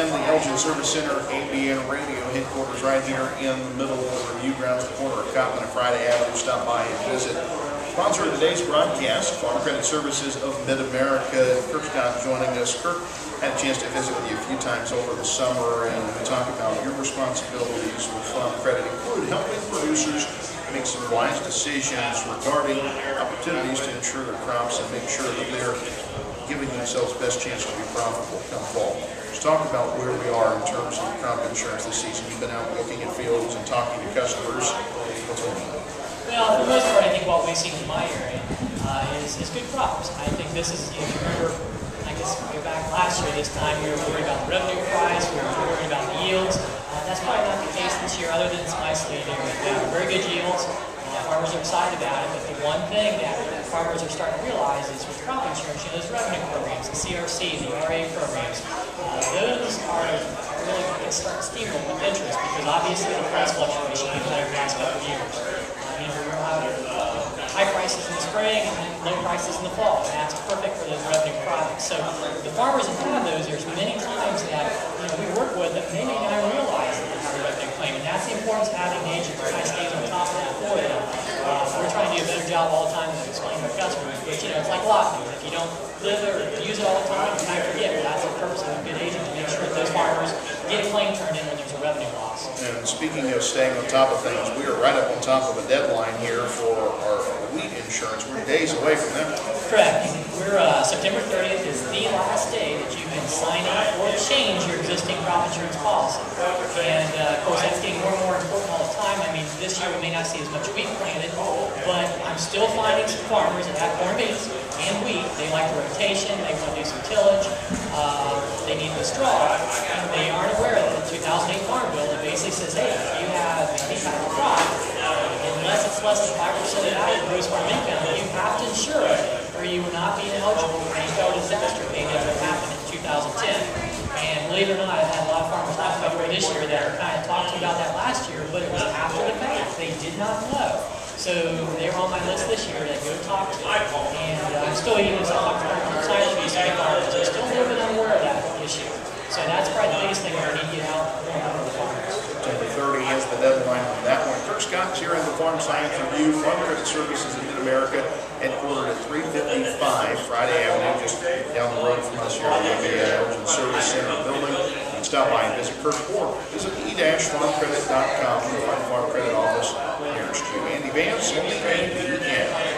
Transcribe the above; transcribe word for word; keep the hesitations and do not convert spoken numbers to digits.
the Elgin Service Center A B N Radio headquarters right here in the middle of the Review Grounds, the corner of Cottman and Friday Avenue. Stop by and visit. Sponsor of today's broadcast, Farm Credit Services of Mid-America. Kirk Scott joining us. Kirk, had a chance to visit with you a few times over the summer, and we talk about your responsibilities with Farm Credit include helping producers make some wise decisions regarding opportunities to insure their crops and make sure that they're giving themselves the best chance to be profitable come fall. Let's talk about where we are in terms of crop insurance this season. You've been out looking at fields and talking to customers. What's going on? Well, for the most part, I think what we've seen in my area uh, is, is good crops. I think this is, if you remember, I guess way back last year, this time we were worried about the revenue price, we were worried about the yields. Uh, that's probably not the case this year, other than some isolated areas. We have very good yields. Uh, farmers are excited about it, but the one thing that farmers are starting to realize is with crop insurance, you know, those revenue programs, the C R C, the R A programs, uh, those are really going to start steaming with interest because obviously the price fluctuation we've had over the last couple of years. I mean, we're going to have high prices in the spring and low prices in the fall, and that's perfect for those revenue products. So the farmers that have those, there's many times that you know we work with that they may not realize that they have a revenue claim, and that's the importance of having an agent that kind of stays on top of that for them. Uh, we're trying to do a better job all the time of explaining to our customers, but you know, it's like lottery. If you don't live it or use it all the time, you kind of forget. But that's the purpose of a good agent, to make sure that those farmers get a claim turned in when there's a revenue loss. And speaking of staying on top of things, we are right up on top of a deadline here for our wheat insurance. We're days away from that. Correct. We're uh, September thirtieth is the last day that you can sign up or change your existing crop insurance policy. And uh, of course, that's getting more and more important all the time. I mean, this year we may not see as much wheat planted, but I'm still finding some farmers that have corn beans and wheat. They like the rotation. They want to do some tillage. Uh, they need the straw. And they aren't aware that the two thousand eight Farm Bill that basically says, hey, if you have any type of crop, unless it's less than five percent of that gross farm income, you have to insure it, or you will not be eligible for any federal disaster payment that happened in two thousand ten. And believe it or not, I've had a lot of farmers last February this year that are kind of talking about that last year, but it was after the fact. They did not know. So they're on my list this year to go talk to. And uh, I'm still even as I talk to farmers outside of these farmers, they're still a little bit unaware of that issue. So that's probably the biggest thing we need to get out going over the farmers. September thirtieth is the deadline on that one. Kirk Scott is here in the Farm Science Review, Farm Credit Services in Mid-America, headquartered at three fifty-five Friday Avenue, just down the road from us here at the Elgin Service Center building. You can stop by and visit Kirk or visit e dash farm credit dot com to find the Farm Credit Office nearest you. Andy Vance, only A B N.